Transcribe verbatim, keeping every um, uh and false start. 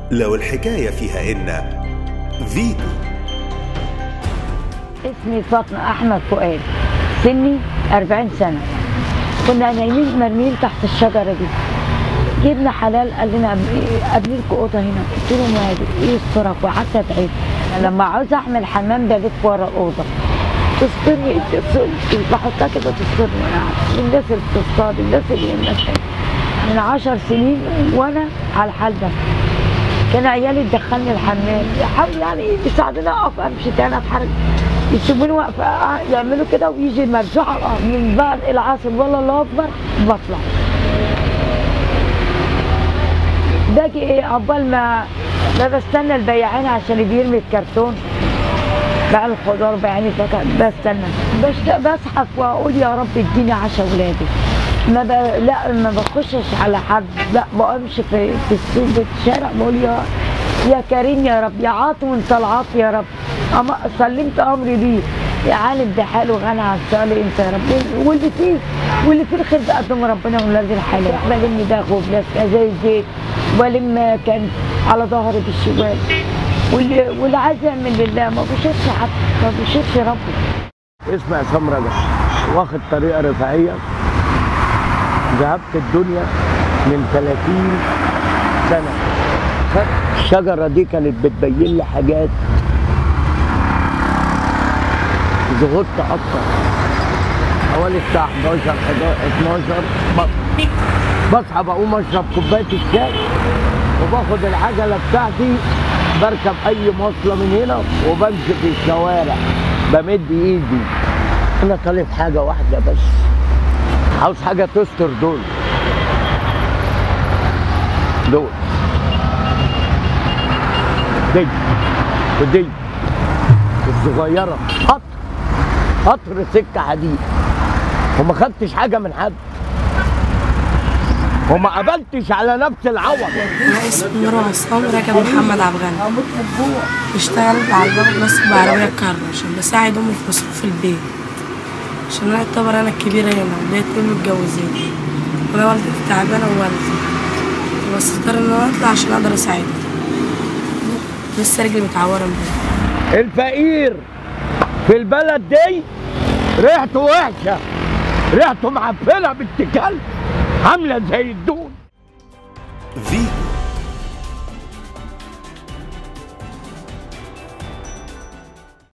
لو الحكاية فيها إن فيتو. اسمي فاطمة أحمد فؤاد، سني أربعين سنة. كنا نايمين مرميين تحت الشجرة دي، جبنا حلال قال لنا قابلين لكم أوضة هنا، قلت له مالي يسترك، وقعدت أدعي. لما عاوز أعمل حمام بلف ورا الأوضة، تسترني بحطها كده تسترني، يعني الناس اللي بتصطاد، الناس اللي يمشي من عشر سنين وأنا على الحال ده. كان عيالي تدخلني الحمام، يحاولوا يعني يساعدوني اقف امشي تاني اتحرك، يسيبوني واقفه يعملوا كده ويجي المرجوع على الارض. من بعد العصر والله الله اكبر بطلع. باجي ايه عقبال ما ما بستنى البياعين عشان بيرمي الكرتون بقى الخضار بياعين الفاكهه، بستنى بزحف واقول يا رب اديني عشا ولادي. ما ب... لا ما بخشش على حد، لا بمشي في في السوق في الشارع بقول يا يا كريم يا رب، يا عاطي وانت العاطي يا رب، أما سلمت امري ليه، يا عالم بحاله غني عن الصالح انت يا رب، واللي فيه واللي فيه الخير بقدم ربنا ولاد الحلال. بلم ده وبلاس زي الزيت، ولم كان على ظهري بالشوال، واللي واللي عايز يعمل لله ما بيشوفش حد، ما بيشوفش ربه. اسمي عصام رجب، واخد طريقه رفاهيه، ذهبت الدنيا من ثلاثين سنة. الشجرة دي كانت بتبين لي حاجات، زغطت أكتر حوالي الساعة حداشر اتناشر بصحى بقوم أشرب كوباية الشاي وباخد العجلة بتاعتي، بركب أي مواصلة من هنا وبمشي في الشوارع بمد إيدي. أنا طالب حاجة واحدة بس، عاوز حاجة تستر دول دول دي ودي الصغيرة، قطر قطر سكة حديد، وما خدتش حاجة من حد وما قبلتش على نفس العوض. أنا اسمي نور عصام رجب محمد عبد الغني، بشتغل على الباب بس بعربية كار عشان بساعد أمي في مصروف البيت، عشان انا اعتبر انا الكبيره هنا وليا اتنين متجوزين، وانا والدتي تعبانه ووالدي، بس اضطر ان انا اطلع عشان اقدر اساعدها، لسه رجلي متعوره امبارح. الفقير في البلد دي ريحته وحشه، ريحته معفنه بنت كلب، عامله زي الدود.